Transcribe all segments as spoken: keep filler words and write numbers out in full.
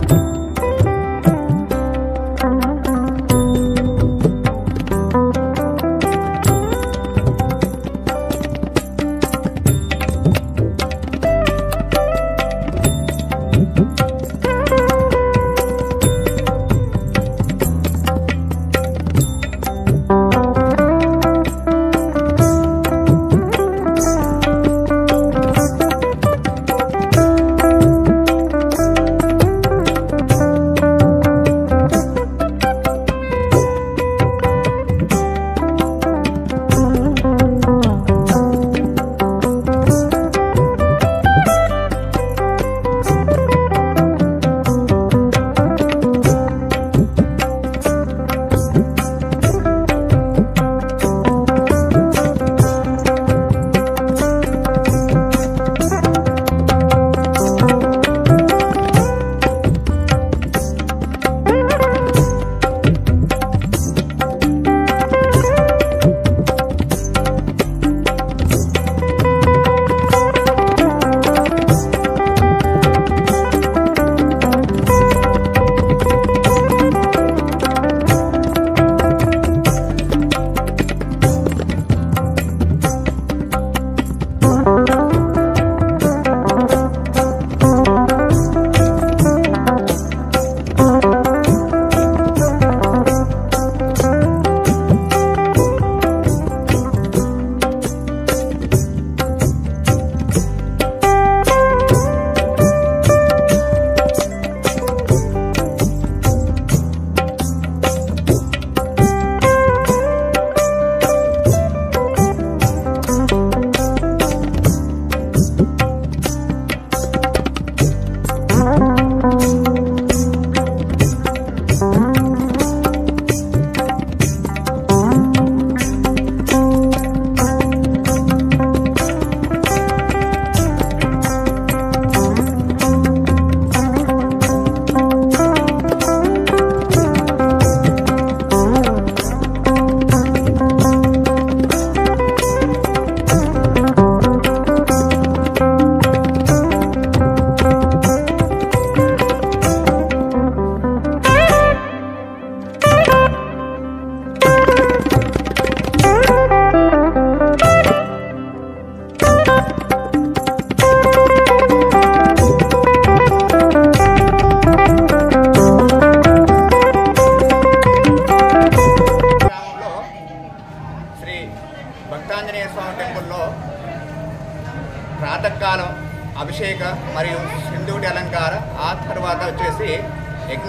ప్రాతకాలం అభిషేక మరియు సింధూడి అలంకార ఆ తర్వాత వచ్చేసి యజ్ఞ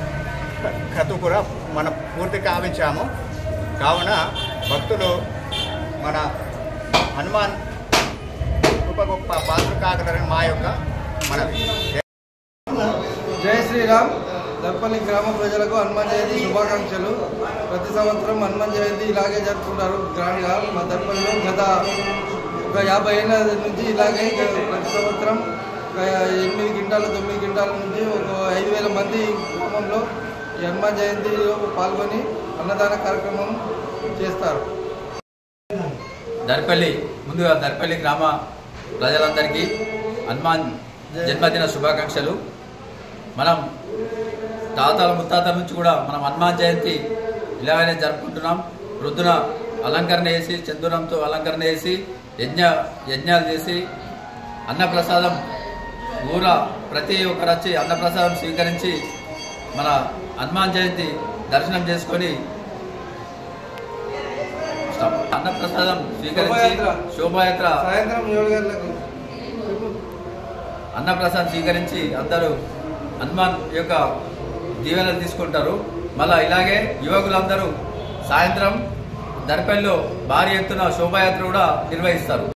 క్రతు కూడా మనం పూర్తి కావించాము. కావున భక్తులు మన హనుమాన్ గొప్ప గొప్ప పాత్ర కాగలని మా యొక్క మనవి. జై శ్రీరామ్. దర్పల్లి గ్రామ ప్రజలకు హనుమాన్ జయంతి శుభాకాంక్షలు. ప్రతి సంవత్సరం హనుమాన్ జయంతి ఇలాగే జరుపుకుంటారు గ్రాండ్గా. మా దర్పల్లిలో గత ఒక యాభై ఏళ్ళ నుంచి ఇలాగే ప్రతి సంవత్సరం ఎనిమిది గింటాలు తొమ్మిది గింటాల నుంచి ఒక ఐదు వేల మంది గ్రామంలో ఈ హనుమాన్ జయంతిలో పాల్గొని అన్నదాన కార్యక్రమం చేస్తారు. దర్పల్లి ముందుగా దర్పల్లి గ్రామ ప్రజలందరికీ హనుమాన్ జన్మదిన శుభాకాంక్షలు. మనం తాతల ముత్తాతల నుంచి కూడా మనం హనుమాన్ జయంతి ఇలాగనే జరుపుకుంటున్నాం. ప్రొద్దున అలంకరణ చేసి చందనంతో అలంకరణ చేసి యజ్ఞ యజ్ఞాలు చేసి అన్నప్రసాదం ఊర ప్రతి ఒక్కరు వచ్చి అన్నప్రసాదం స్వీకరించి మన హనుమాన్ జయంతి దర్శనం చేసుకొని అన్నప్రసాదం స్వీకరించి శోభాయాత్ర సాయంత్రం ఏడు గంటలకు అన్నప్రసాదం స్వీకరించి అందరూ హనుమాన్ యొక్క దీవెనలు తీసుకుంటారు. మళ్ళా ఇలాగే యువకులందరూ సాయంత్రం దర్పల్లిలో భారీ ఎత్తున శోభాయాత్ర కూడా నిర్వహిస్తారు.